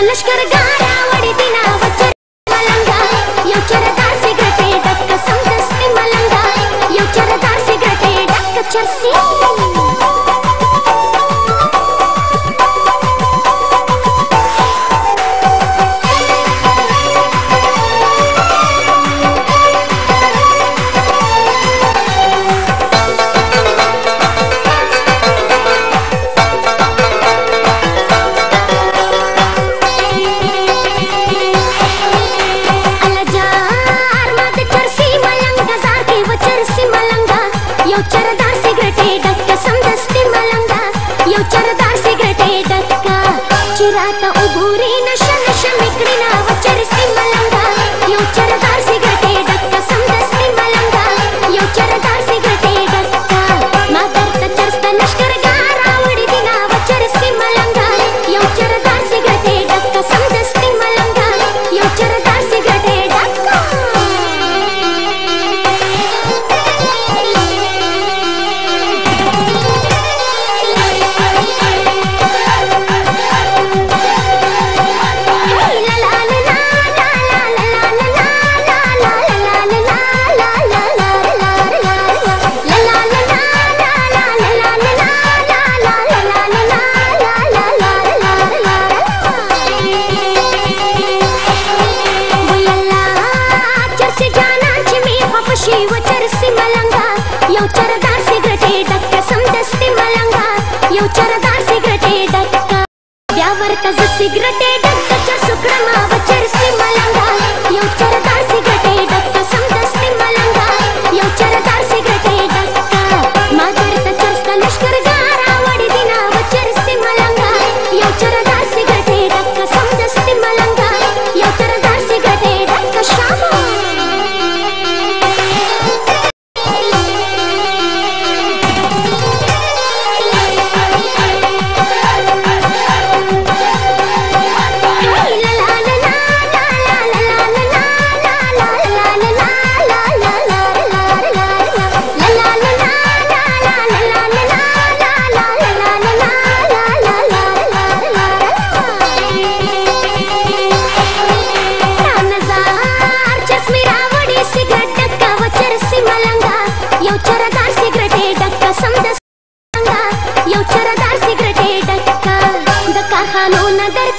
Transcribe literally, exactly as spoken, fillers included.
लष्कर गारा वडिदिना वचर मलंगा योचरदार सिगरेटे डक्क समदस्ति मलंगा योचरदार सिगरेटे डक्क चर्सी योचरदार सिगरेटे डक्क समदस्ति मलंगा योचरदार सिगरेटे डक्क चिरात उभूरी नश नश मिकड़िना वचरसी मलंगा योचरदार सिगरेटे डक्क समदस्ति मलंगा योचरदार सिगरेटे डक्क मातर्त चर्स्त लष्कर गारा वडिदिना वचरसी मलंगा योचरदार सिगरेटे डक्क समदस्ति मलंगा योचरदार सिगरेटे डक्क वचरसी मलंगा योचरदार सिगरेटे डक्क समदस्ति मलंगा योचरदार सिगरेटे डक्क ब्यावर कज सिगरेटे डक्क चर्सुक्रमा वचरसी मलंगा योचरदार सिगरेटे डक्क समदस्ति मलंगा योचरदार सिगरेटे डक्क मातर्त चर्स्त लष्कर गारा वडिदिना वचरसी मलंगा योचरदार सिगरेटे डक्क समदस्ति मलंगा योचरदार सिगरेटे डक्क शामा योचरदार सिगरेटे डक्क समदस्ति मलंगा योचरदार सिगरेटे डक्क द कारखानों नगर